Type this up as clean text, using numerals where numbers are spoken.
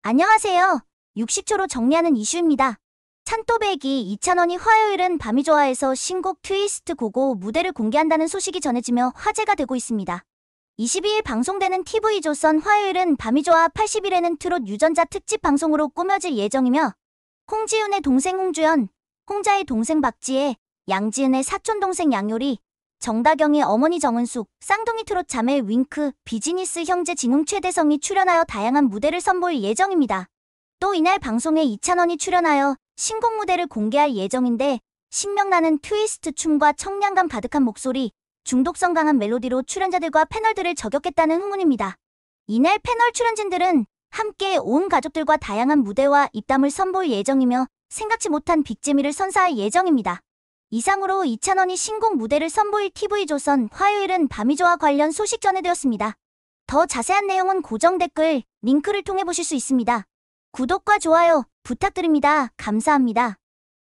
안녕하세요. 60초로 정리하는 이슈입니다. 찬또배기 이찬원이 화요일은 밤이 좋아해서 신곡 트위스트 고고 무대를 공개한다는 소식이 전해지며 화제가 되고 있습니다. 22일 방송되는 TV조선 화요일은 밤이 좋아 80일에는 트롯 유전자 특집 방송으로 꾸며질 예정이며 홍지윤의 동생 홍주연, 홍자의 동생 박지혜, 양지은의 사촌동생 양효리, 정다경의 어머니 정은숙, 쌍둥이 트롯 자매 윙크, 비즈니스 형제 진웅 최대성이 출연하여 다양한 무대를 선보일 예정입니다. 또 이날 방송에 이찬원이 출연하여 신곡 무대를 공개할 예정인데 신명나는 트위스트 춤과 청량감 가득한 목소리, 중독성 강한 멜로디로 출연자들과 패널들을 저격했다는 후문입니다. 이날 패널 출연진들은 함께 온 가족들과 다양한 무대와 입담을 선보일 예정이며 생각지 못한 빅재미를 선사할 예정입니다. 이상으로 이찬원이 신곡 무대를 선보일 TV조선 화요일은 밤이 좋아 관련 소식 전해드렸습니다. 더 자세한 내용은 고정 댓글, 링크를 통해 보실 수 있습니다. 구독과 좋아요 부탁드립니다. 감사합니다.